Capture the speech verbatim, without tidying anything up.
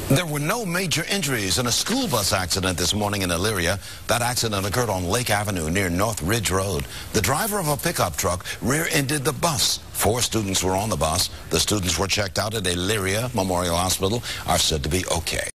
There were no major injuries in a school bus accident this morning in Elyria. That accident occurred on Lake Avenue near North Ridge Road. The driver of a pickup truck rear-ended the bus. Four students were on the bus. The students were checked out at Elyria Memorial Hospital, are said to be okay.